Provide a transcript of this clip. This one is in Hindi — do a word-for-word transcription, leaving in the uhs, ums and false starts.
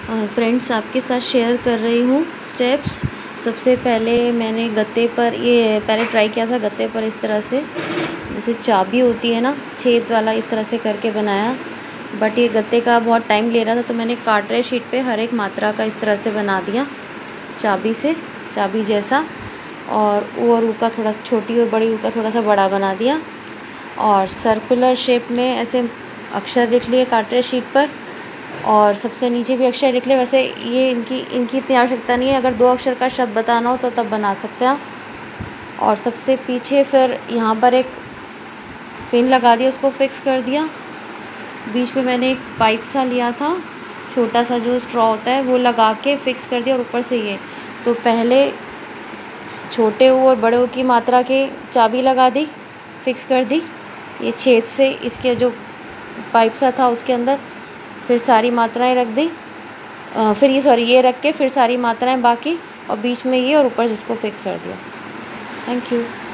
फ्रेंड्स आपके साथ शेयर कर रही हूँ स्टेप्स। सबसे पहले मैंने गत्ते पर ये पहले ट्राई किया था, गत्ते पर इस तरह से जैसे चाबी होती है ना, छेद वाला, इस तरह से करके बनाया। बट ये गत्ते का बहुत टाइम ले रहा था, तो मैंने कार्टरेज शीट पे हर एक मात्रा का इस तरह से बना दिया चाबी से, चाबी जैसा। और ओ और ऊ का थोड़ा छोटी और बड़ी ऊ का थोड़ा सा बड़ा बना दिया, और सर्कुलर शेप में ऐसे अक्षर लिख लिए कार्टरेज शीट पर, और सबसे नीचे भी अक्षर लिख ले। वैसे ये इनकी इनकी इतनी आवश्यकता नहीं है, अगर दो अक्षर का शब्द बताना हो तो तब बना सकते हैं। और सबसे पीछे फिर यहाँ पर एक पिन लगा दिया, उसको फिक्स कर दिया। बीच में मैंने एक पाइप सा लिया था, छोटा सा जो स्ट्रॉ होता है, वो लगा के फिक्स कर दिया। और ऊपर से ये तो पहले छोटे ऊ और बड़े ऊ की मात्रा के चाबी लगा दी, फिक्स कर दी ये छेद से, इसके जो पाइप सा था उसके अंदर। फिर सारी मात्राएं रख दी, फिर ये सॉरी ये रख के फिर सारी मात्राएं बाकी, और बीच में ये, और ऊपर से इसको फिक्स कर दिया। Thank you.